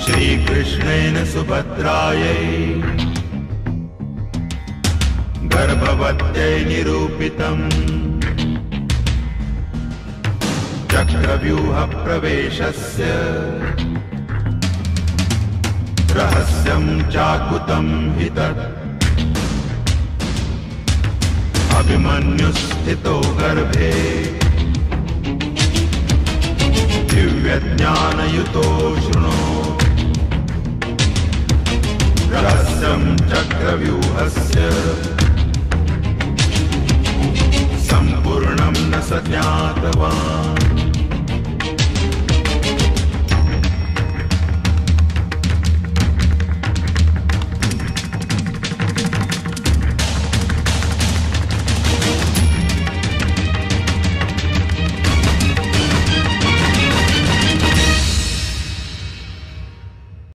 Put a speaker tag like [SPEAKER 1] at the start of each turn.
[SPEAKER 1] श्रीकृष्णेन सुभद्रायै गर्भवत्यै निरूपितम् चक्रव्यूह प्रवेशस्य रहस्यं चाकुतं हि तत् अभिमन्युस्थितो गर्भे दिव्यज्ञानयुतो शृणु रहस्यं चक्रव्यूहस्य सम्पूर्णं न स ज्ञातवान्